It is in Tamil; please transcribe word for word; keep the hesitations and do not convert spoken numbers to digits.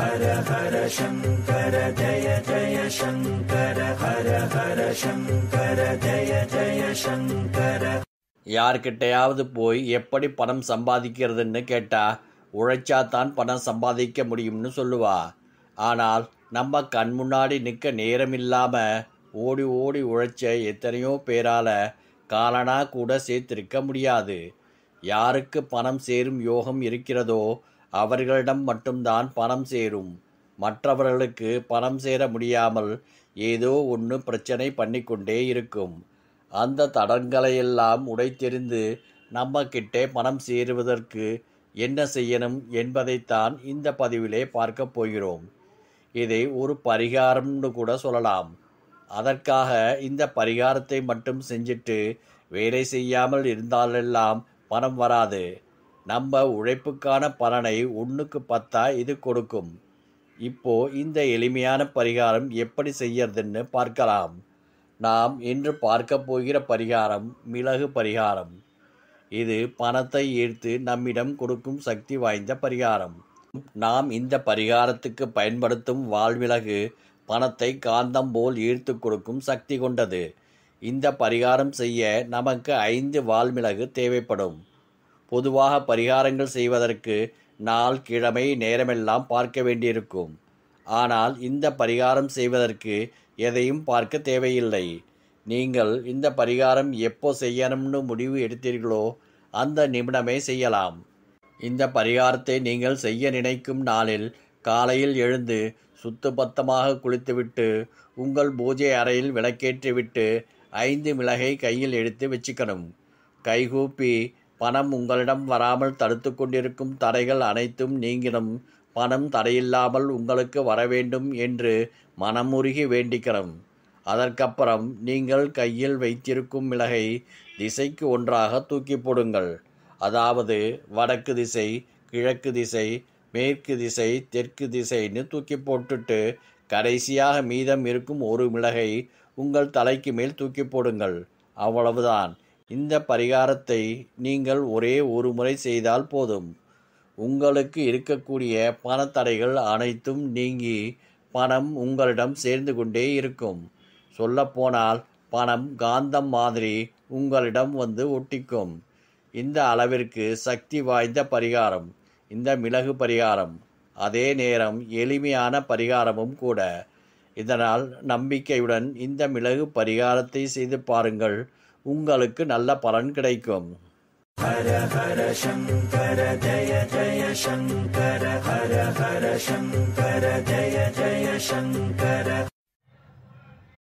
ஹர ஹர சங்கர ஜய ஜய சங்கர ஹர ஹர சங்கர ஜய ஜய சங்கர. யார்கிட்டையாவது போய் எப்படி பணம் சம்பாதிக்கிறதுன்னு கேட்டா உழைச்சாதான் பணம் சம்பாதிக்க முடியும்னு சொல்லுவா. ஆனால் நம்ம கண் முன்னாடி நிற்க நேரம் இல்லாமல் ஓடி ஓடி உழைச்ச எத்தனையோ பேரால் காலனா கூட சேர்த்திருக்க முடியாது. யாருக்கு பணம் சேரும் யோகம் இருக்கிறதோ அவர்களிடம் மட்டும்தான் பணம் சேரும். மற்றவர்களுக்கு பணம் சேர முடியாமல் ஏதோ ஒன்று பிரச்சனை பண்ணிக்கொண்டே இருக்கும். அந்த தடங்களையெல்லாம் உடைத்தெறிந்து நம்ம கிட்டே பணம் சேருவதற்கு என்ன செய்யணும் என்பதைத்தான் இந்த பதிவிலே பார்க்க போகிறோம். இதை ஒரு பரிகாரம்னு கூட சொல்லலாம். அதற்காக இந்த பரிகாரத்தை மட்டும் செஞ்சுட்டு வேலை செய்யாமல் இருந்தாலெல்லாம் பணம் வராது. நம்ம உழைப்புக்கான பலனை ஒன்றுக்கு பத்தா இது கொடுக்கும். இப்போ இந்த எளிமையான பரிகாரம் எப்படி செய்யறதுன்னு பார்க்கலாம். நாம் இன்று பார்க்க போகிற பரிகாரம் மிளகு பரிகாரம். இது பணத்தை ஈர்த்து நம்மிடம் கொடுக்கும் சக்தி வாய்ந்த பரிகாரம். நாம் இந்த பரிகாரத்துக்கு பயன்படுத்தும் வால்மிளகு பணத்தை காந்தம் போல் ஈர்த்து கொடுக்கும் சக்தி கொண்டது. இந்த பரிகாரம் செய்ய நமக்கு ஐந்து வால்மிளகு தேவைப்படும். பொதுவாக பரிகாரங்கள் செய்வதற்கு நாள், கிழமை, நேரமெல்லாம் பார்க்க வேண்டியிருக்கும். ஆனால் இந்த பரிகாரம் செய்வதற்கு எதையும் பார்க்க தேவையில்லை. நீங்கள் இந்த பரிகாரம் எப்போ செய்யணும்னு முடிவு எடுத்தீர்களோ அந்த நிமிடமே செய்யலாம். இந்த பரிகாரத்தை நீங்கள் செய்ய நினைக்கும் நாளில் காலையில் எழுந்து சுத்தபத்தமாக குளித்துவிட்டு உங்கள் பூஜை அறையில் விளக்கேற்றிவிட்டு ஐந்து மிளகை கையில் எடுத்து வச்சுக்கணும். கைகூப்பி பணம் உங்களிடம் வராமல் தடுத்து கொண்டிருக்கும் தடைகள் அனைத்தும் நீங்கினும் பணம் தடையில்லாமல் உங்களுக்கு வரவேண்டும் என்று மனமுருகி வேண்டிக்கணும். அதற்கப்புறம் நீங்கள் கையில் வைத்திருக்கும் மிளகை திசைக்கு ஒன்றாக தூக்கி போடுங்கள். அதாவது வடக்கு திசை, கிழக்கு திசை, மேற்கு திசை, தெற்கு திசைன்னு தூக்கி போட்டுட்டு கடைசியாக மீதம் இருக்கும் ஒரு மிளகை உங்கள் தலைக்கு மேல் தூக்கி போடுங்கள். அவ்வளவுதான். இந்த பரிகாரத்தை நீங்கள் ஒரே ஒரு முறை செய்தால் போதும். உங்களுக்கு இருக்கக்கூடிய பணத்தடைகள் அனைத்தும் நீங்கி பணம் உங்களிடம் சேர்ந்து கொண்டே இருக்கும். சொல்லப்போனால் பணம் காந்தம் மாதிரி உங்களிடம் வந்து ஒட்டிக்கும். இந்த அளவிற்கு சக்தி வாய்ந்த பரிகாரம் இந்த மிளகு பரிகாரம். அதே நேரம் எளிமையான பரிகாரமும் கூட. இதனால் நம்பிக்கையுடன் இந்த மிளகு பரிகாரத்தை செய்து பாருங்கள். உங்களுக்கு நல்ல பலன் கிடைக்கும். ஹர ஹர சங்கர ஜய ஜய சங்கர ஹர ஹர சங்கர ஜய ஜய சங்கர.